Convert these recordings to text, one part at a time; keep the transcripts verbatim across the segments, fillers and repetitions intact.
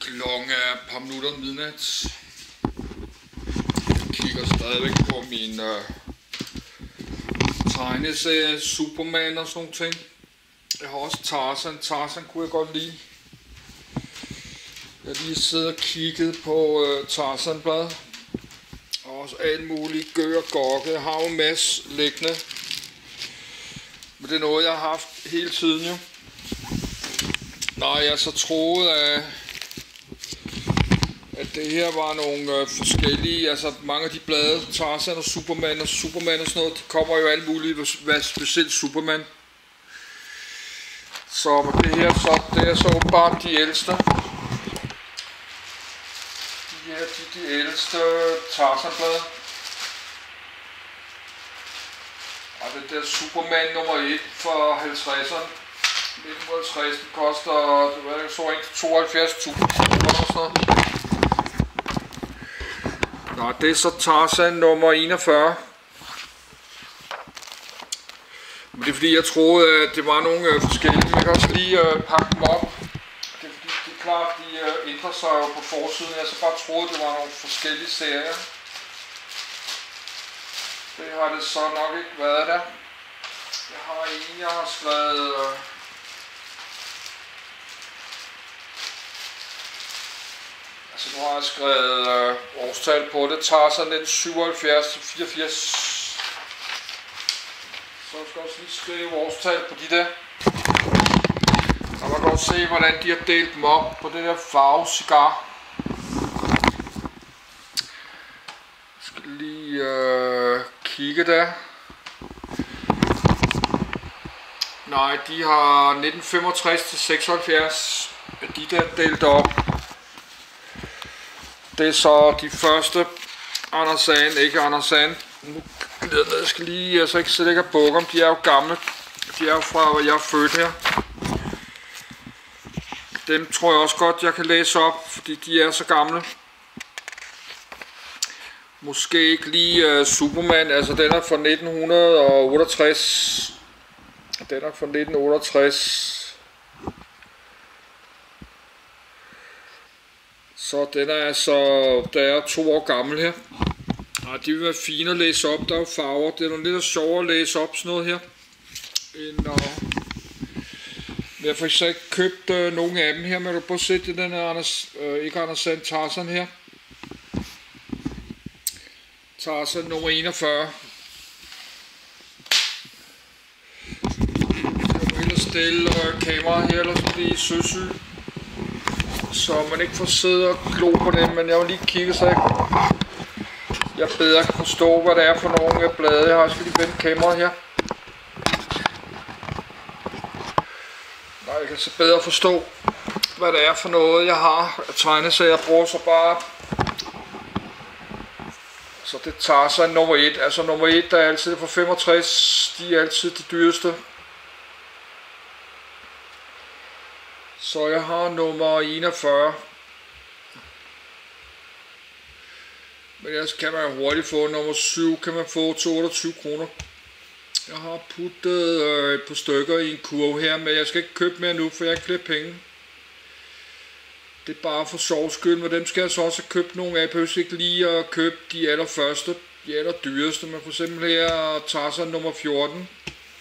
Klokken er et par minutter midnat. Jeg kigger stadigvæk på min øh, tegneserie Superman og sådan nogle ting. Jeg har også Tarzan. Tarzan kunne jeg godt lide. Jeg har lige siddet og kigget på øh, Tarzan-blad. Og også alt muligt gør og gokke. Jeg har jo en masse liggende. Men det er noget jeg har haft hele tiden jo. Nej, jeg så troede at, at det her var nogle øh, forskellige, altså mange af de blade, Tarzan og Superman og Superman og sådan noget, de kommer jo alt muligt, hvad specielt Superman. Så det her så, det er så åbenbart de ældste. De her, de, de ældste Tarzan-blade. Og det der Superman nummer et fra halvtredserne. nitten halvtreds, den koster, det var så ikke tooghalvfjerds tusind kroner og sådan noget. Nå, det er så Tarzan nummer enogfyrre. Men det er fordi jeg troede at det var nogle øh, forskellige. Jeg kan også lige øh, pakke dem op. Det er fordi det er klart de øh, ændrer sig jo på forsiden. Jeg så bare troede det var nogle forskellige serier. Det har det så nok ikke været der. Jeg har en jeg har skrevet øh, Så nu har jeg skrevet øh, årstal på det. Tarzan nitten syvoghalvfjerds til fireogfirs. Så skal jeg også lige skrive årstal på de der. Og man kan godt se hvordan de har delt dem op på det der farve cigar. Jeg skal lige øh, kigge der. Nej, de har nitten femogtres til seksoghalvfjerds. De der delt op. Det er så de første Anders Sand, ikke Anders Sand. Nu jeg skal lige, altså ikke sidde og bukke om, de er jo gamle. De er jo fra, hvor jeg er født her. Dem tror jeg også godt, jeg kan læse op, fordi de er så gamle. Måske ikke lige uh, Superman, altså den er fra nitten otteogtres. Den er fra nitten otteogtres. Så den er altså, der er to år gammel her. Og de vil være fine at læse op, der er farver. Det er noget lidt sjovere at læse op sådan noget her. End, uh, jeg har faktisk ikke købt uh, nogle af dem her, men du kan prøve at se det, den er Anders, uh, ikke Anders Sand, Tarzan her. Tarzan nummer enogfyrre. Jeg vil ellers stille uh, kameraet her, eller så blive søsyg. Så man ikke får siddet og glo på det, men jeg har lige kigget, så jeg, jeg bedre kan forstå, hvad det er for nogle blade. Jeg har også lige vendt kameraet her. Nej, jeg kan så bedre forstå, hvad det er for noget, jeg har at tegne, så jeg bruger så bare. Så det tager sig nummer et. Altså nummer et, der er altid fra femogtres, de er altid de dyreste. Så jeg har nummer enogfyrre. Men ellers kan man hurtigt få nummer syv, kan man få til otteogtyve kroner. Jeg har puttet øh, et par stykker i en kurv her, men jeg skal ikke købe mere nu, for jeg har ikke flere penge. Det er bare for sjov skyld, men dem skal jeg så også have købt nogle af. Jeg behøver ikke lige at købe de allerførste, de allerdyreste. Men for eksempel her Tarzan nummer fjorten.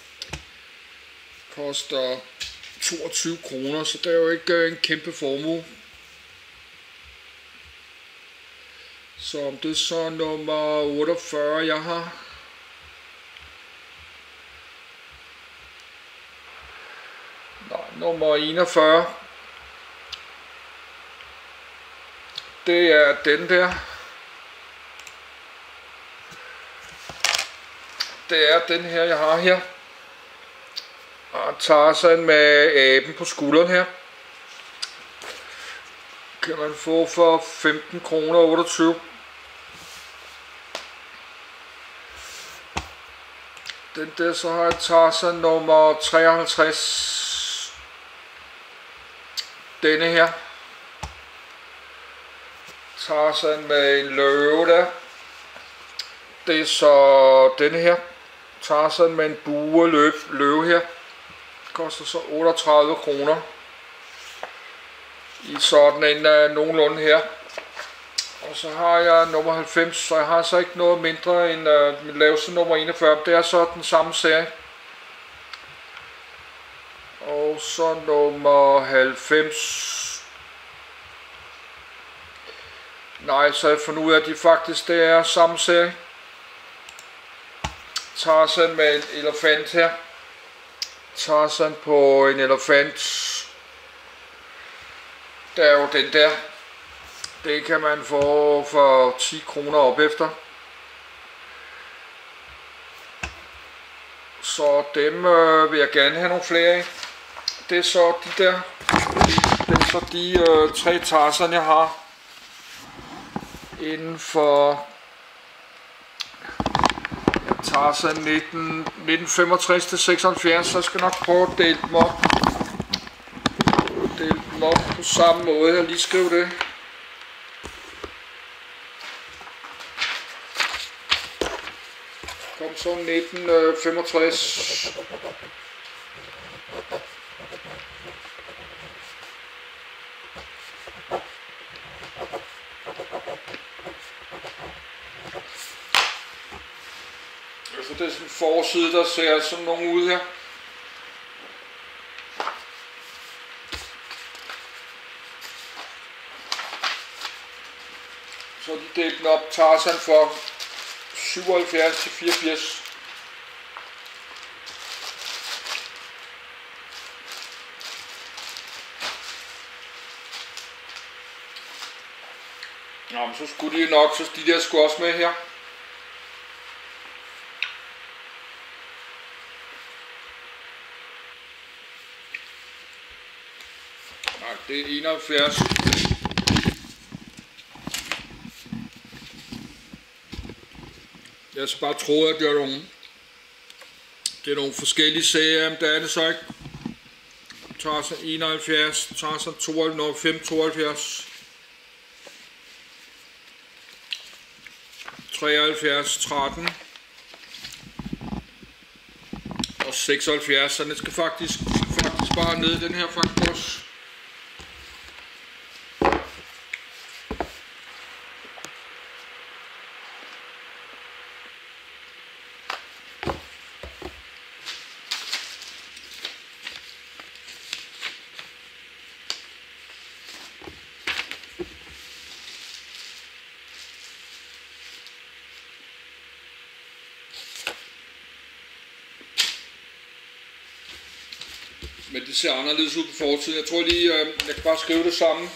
Koster toogtyve kroner, så det er jo ikke en kæmpe formue. Så om det er så nummer otteogfyrre, jeg har. Nej, nummer enogfyrre. Det er den der. Det er den her, jeg har her. Og Tarzan med aben på skulderen her. Kan man få for femten kroner og otteogtyve. Den der, så har jeg Tarzan nummer treoghalvtreds. Denne her. Tarzan med en løve der. Det er så denne her. Tarzan med en bue løve, løve her. Koster så otteogtredive kroner. i sådan en uh, nogenlunde her. Og så har jeg nummer halvfems, så jeg har så ikke noget mindre end uh, min laveste nummer enogfyrre. Det er så den samme serie. Og så nummer halvfems. Nej, så jeg fundet ud af, at de faktisk det er samme serie. Tarzan med en elefant her. Tarzan på en elefant. Der er jo den der. Det kan man få for ti kroner op efter. Så dem øh, vil jeg gerne have nogle flere af. Det er så de der. Det er så de øh, tre Tarzan jeg har. Inden for ja, Tarzan nitten, nitten femogtres til seksoghalvfjerds, så skal jeg nok prøve at dele dem op. Dele dem op på samme måde. Jeg lige skrive det. Kom så nitten femogtres. Så det er sådan en forside, der ser sådan nogle ud her. Så de delte den op, Tarzan for syvoghalvfjerds til fireogfirs. Nå, men så skulle de nok, så de der skulle også med her. Nej, det er enoghalvfjerds. Jeg skal bare tro, at det er nogle, det er nogle forskellige serier, men der er det så ikke. Tarzan enoghalvfjerds, Tarzan tooghalvfems, tooghalvfjerds, treoghalvfjerds, tretten og seksoghalvfjerds, så den skal faktisk, faktisk bare ned den her faktisk også. Men det ser anderledes ud på forsiden. Jeg tror lige, øh, jeg kan bare skrive det sammen.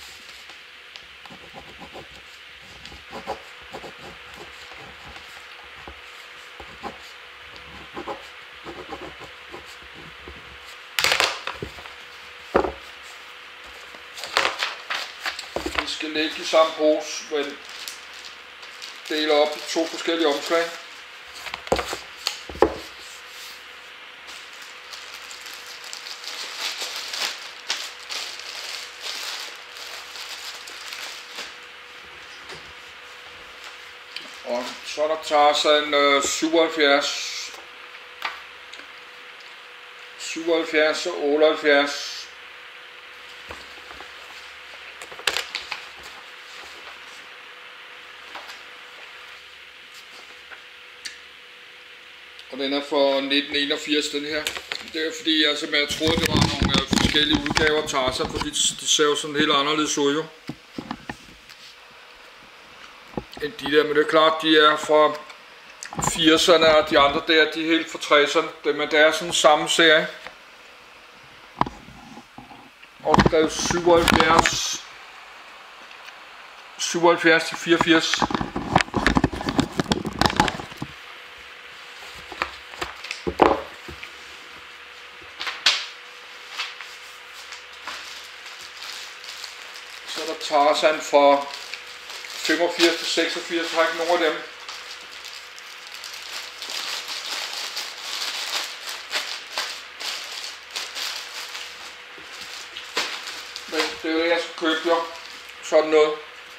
Vi skal lægge i samme pose, men dele op i to forskellige omslag. Og så er der Tarzan øh, syvoghalvfjerds, syvoghalvfjerds og otteoghalvfjerds. Og den er for nitten enogfirs, den her. Det er fordi jeg simpelthen troede, det var nogle øh, forskellige udgaver af Tarzan, fordi de ser jo sådan helt anderledes ud jo. End de der, men det er klart, de er fra firserne, og de andre der, de er helt fra tresserne. Det, men det er sådan samme serie. Og der er syvoghalvfjerds, syvoghalvfjerds til fireogfirs. Så er der Tarzan fra femogfirs til seksogfirs, har ikke nogen af dem. Men det er jo det, jeg skal købe jo. Sådan noget.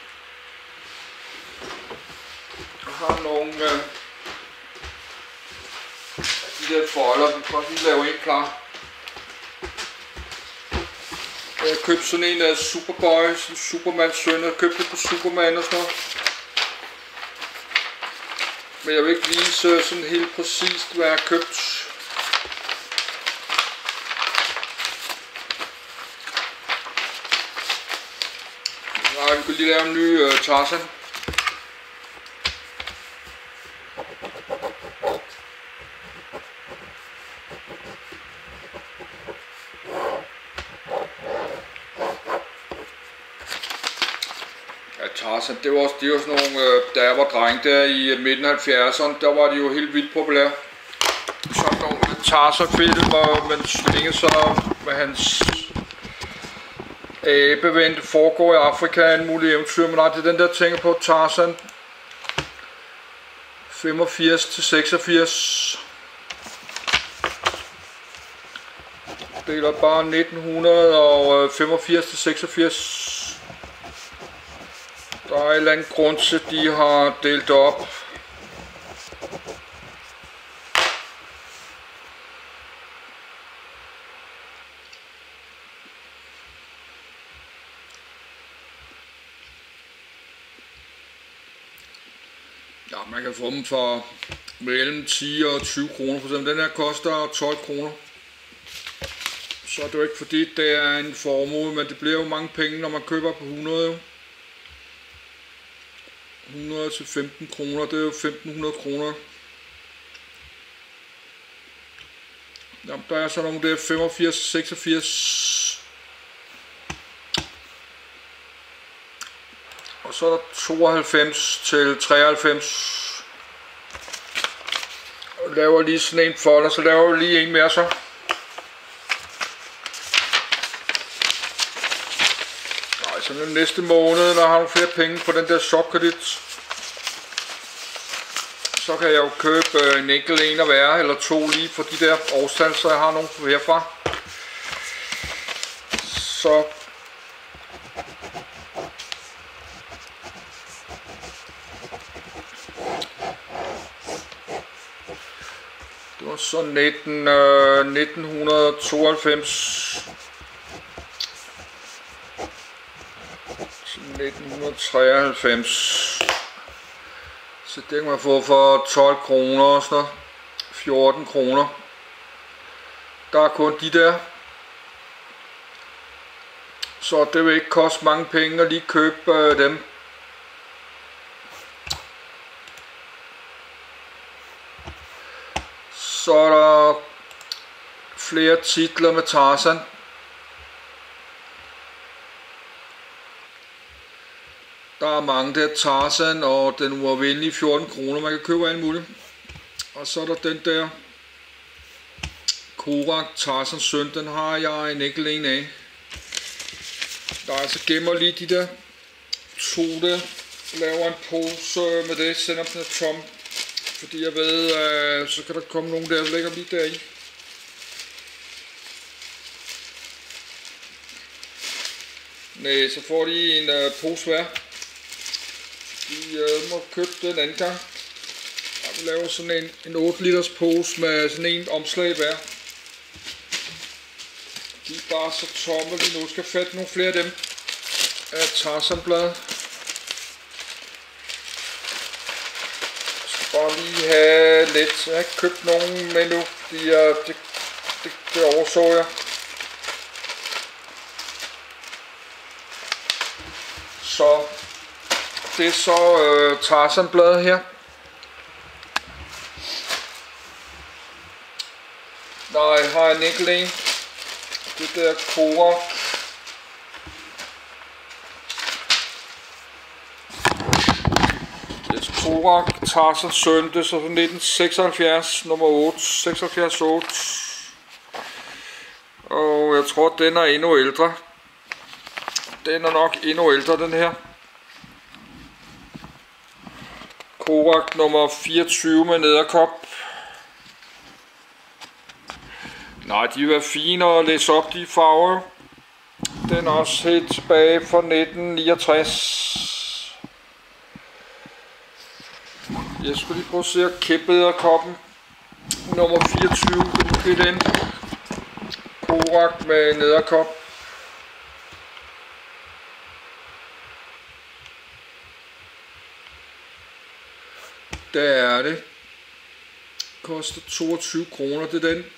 Jeg har nogle øh, de der folder, vi kan også lige lave en klar. Jeg købte sådan en af Superboy, sådan Supermans søn. Jeg købte det på Superman og sådan noget. Men jeg vil ikke vise sådan helt præcist, hvad jeg har købt. Nej, vi kan lige lave en ny uh, Tarzan. Tarzan, det var også, det var sådan nogle, øh, da jeg var dreng der i midten af halvfjerdserne, der var de jo helt vildt populære. Sådan nogle Tarzan-film, og man svinger så med hans abeven, det foregår i Afrika, en mulig eventyr, men nej, det er den der tænker på, Tarzan femogfirs til seksogfirs. Deler bare nitten femogfirs til seksogfirs. Der er en eller anden grund til, at de har delt op. Ja, man kan få dem for mellem ti og tyve kroner. For eksempel den her koster tolv kroner. Så er det jo ikke fordi, det er en formue, men det bliver jo mange penge, når man køber på hundrede. hundrede til femten kroner, det er jo femten hundrede kroner. Jamen, der er så nogle der femogfirs til seksogfirs. Og så er der tooghalvfems til treoghalvfems. Og laver lige sådan en folder, så laver vi lige en mere så. Nej, så den næste måned, når jeg har nogle flere penge på den der shopkredit, så kan jeg jo købe en enkelt en at være, eller to lige for de der årstal, så jeg har nogle herfra. Så det var så nitten, øh, nitten tooghalvfems, nitten treoghalvfems. Så det kan man få for tolv kroner og sådan noget. fjorten kroner. Der er kun de der. Så det vil ikke koste mange penge at lige købe øh, dem. Så er der flere titler med Tarzan. Der er mange der, Tarzan og den uafvendelige fjorten kroner, man kan købe alt muligt. Og så er der den der Korak, Tarzans søn, den har jeg en enkelt en af. Der er altså gemmer lige de der to der, laver en pose med det, sender den er tom. Fordi jeg ved, øh, så kan der komme nogen der, der lægger lige deri. Nej, så får de en øh, pose hver. Vi øh, må købe den anden gang. Og vi laver sådan en, en otte liters pose med sådan en omslag hver. De er bare så tomme lige nu. Skal fatte nogle flere af dem af Tarzan-blad. Jeg skal bare lige have lidt. Jeg har ikke købt nogen med nu. De er, det, det, det overså jeg. Så det er så øh, Tarzan-bladet her. Nej, jeg har en enkelt en. Det der Korak. Det er Korak, Tarzans søn. Det er så fra nitten seksoghalvfjerds, nummer otte. seksoghalvfjerds otte. Og jeg tror, den er endnu ældre. Den er nok endnu ældre, den her. Korak nummer fireogtyve med nederkop. Nej, de vil være fine at læse op, de farver. Den er også helt tilbage fra nitten niogtres. Jeg skulle lige prøve at se at kæppe nederkoppen. Nummer fireogtyve, det er den. Korak med nederkop. Der er det. Koster toogtyve kroner. Det er den.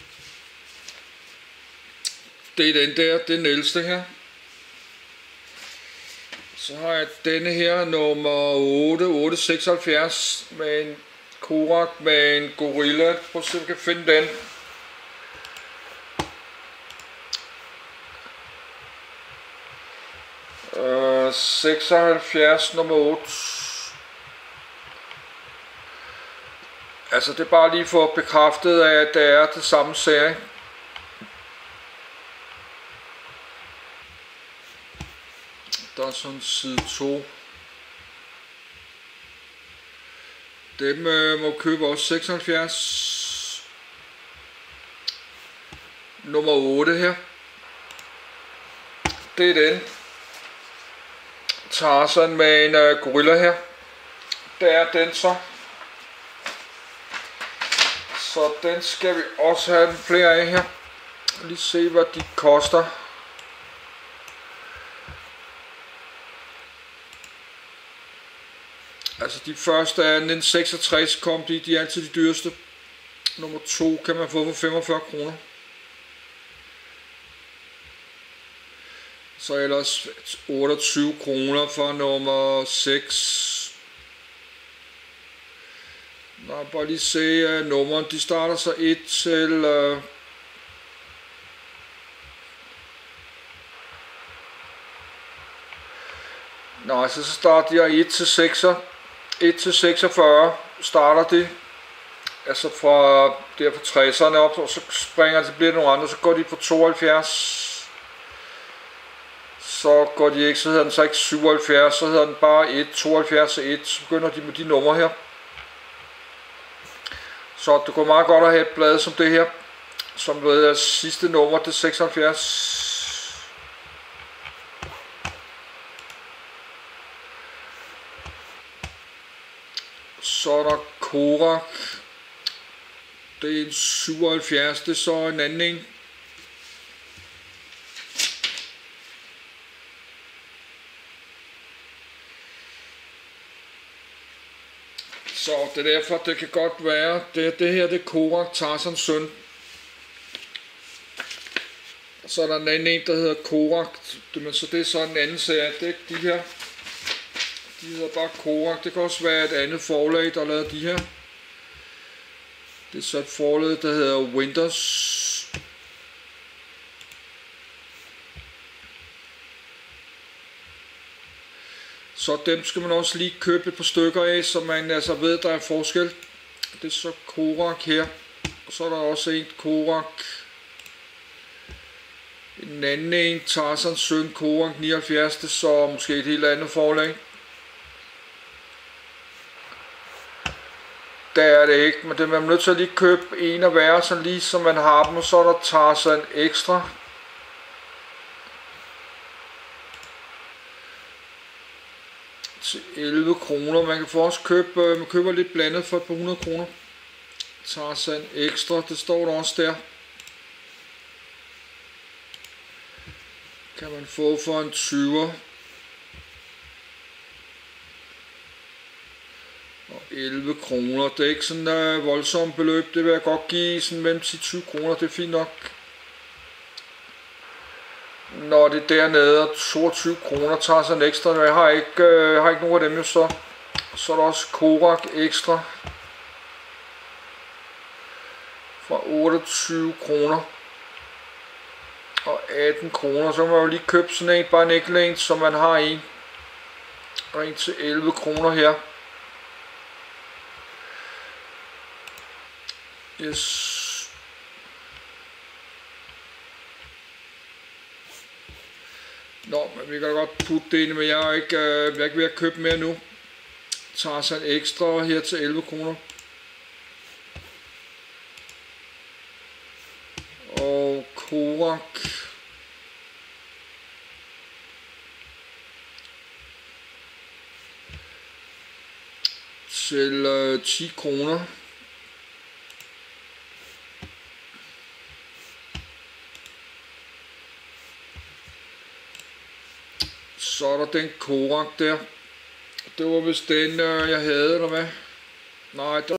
Det er den der. Det er den ældste her. Så har jeg denne her, nummer otte, otte seksoghalvfjerds, med en Korak med en gorilla. Prøv at se, om jeg kan finde den. Øh, seksoghalvfjerds, nummer otte. Altså, det er bare lige for bekræftet af, at det er det samme serie. Der er sådan side to. Dem øh, må købe også seksoghalvfjerds. Nummer otte her. Det er den. Tarzan med en øh, gorilla her. Det er den så. Så den skal vi også have flere af her. Lige se hvad de koster. Altså de første er nitten seksogtres kom de, de er altid de dyreste. Nummer to kan man få for femogfyrre kroner. Så ellers otteogtyve kroner for nummer seks. Nå, bare lige se uh, nummeren. De starter så et til... Uh, Nej, så starter de et til seks. et til seksogfyrre starter de. Altså fra der fra tresserne op, og så springer det, bliver det nogle andre, så går de på tooghalvfjerds. Så går de ikke, så hedder den så ikke syvoghalvfjerds, så hedder den bare et, tooghalvfjerds og et, så begynder de med de numre her. Så det går meget godt at have et blad som det her, som ved er sidste nummer, det er seksoghalvfjerds. Så er der Korak. Det er en syvoghalvfjerds, det er så en anden en. Så det er derfor, det kan godt være, det, det her det er Korak, Tarzans søn. Så er der en anden en, der hedder Korak, men så det er så en anden serie, det er de her. De hedder bare Korak, det kan også være et andet forlag, der har lavet de her. Det er så et forlag, der hedder Winters. Så dem skal man også lige købe et par stykker af, så man altså ved, der er forskel. Det er så Korak her. Og så er der også en Korak. En anden en, Tarzans søn, Korak nioghalvfjerds, det er så måske et helt andet forlag. Det er det ikke, men det er man nødt til at lige købe en af hver, så lige som man har dem, og så er der Tarzan ekstra. Til elleve kroner. Man kan få også købe, man køber lidt blandet for et par hundrede kroner. Tarzan ekstra, det står der også der. Kan man få for en tyver. Og elleve kroner. Det er ikke sådan et uh, voldsomt beløb. Det vil jeg godt give sådan mellem ti til tyve kroner. Det er fint nok. Når det er dernede, toogtyve kroner tager sig en ekstra. Jeg har ikke, øh, har ikke nogen af dem jo så. Så er der også Korak ekstra. For otteogtyve kroner. Og atten kroner. Så må man jo lige købe sådan en, bare en enkelt en, så man har en. Og en til elleve kroner her. Yes. Nå, men vi kan godt putte det ind, men jeg er ikke, øh, jeg er ikke ved at købe mere nu. Tager sig en ekstra her til elleve kroner. Og Korak. Til øh, ti kroner. Så er der den Korak der. Det var vist den, øh, jeg havde, eller hvad? Nej, det